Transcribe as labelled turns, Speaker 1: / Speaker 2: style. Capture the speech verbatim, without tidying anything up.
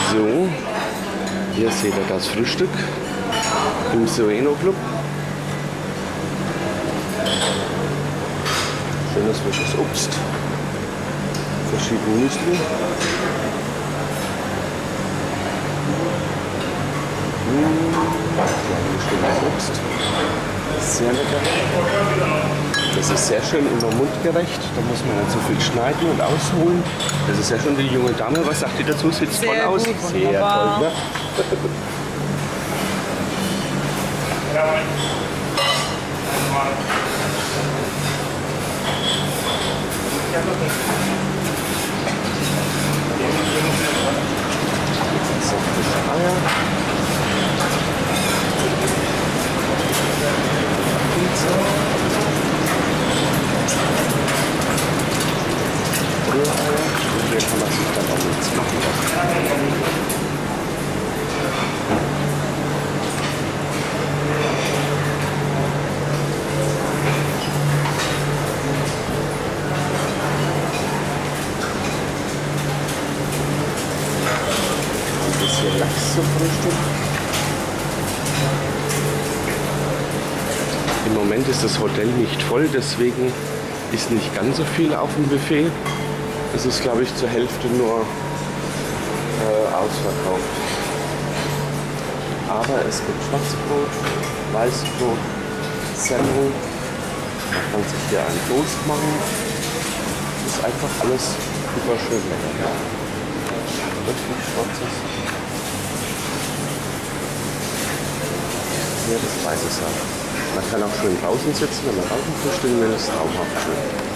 Speaker 1: So, hier seht ihr das Frühstück im Sueno Club. Schönes frisches Obst, verschiedene Müsli. Bestimmtes Obst. Sehr lecker. Das ist sehr schön immer mundgerecht. Da muss man nicht so viel schneiden und ausholen. Das ist ja schon die junge Dame. Was sagt ihr dazu? Sieht es toll aus?
Speaker 2: Gut,
Speaker 1: sehr
Speaker 2: wunderbar.
Speaker 1: toll, ne? So, frische Eier. Pizza. Rühreier. Und hier kann man sich dann auch nichts machen. Ein bisschen Lachs zum Frühstück. Im Moment ist das Hotel nicht voll, deswegen ist nicht ganz so viel auf dem Buffet. Es ist, glaube ich, zur Hälfte nur äh, ausverkauft. Aber es gibt Schwarzbrot, Weißbrot, Semmel. Man kann sich hier einen Toast machen. Ist einfach alles super schön lecker. Ja. Wirklich schwarzes. Hier das weiße Salat. Man kann auch schön draußen sitzen, wenn man draußen frühstücken will, ist traumhaft schön.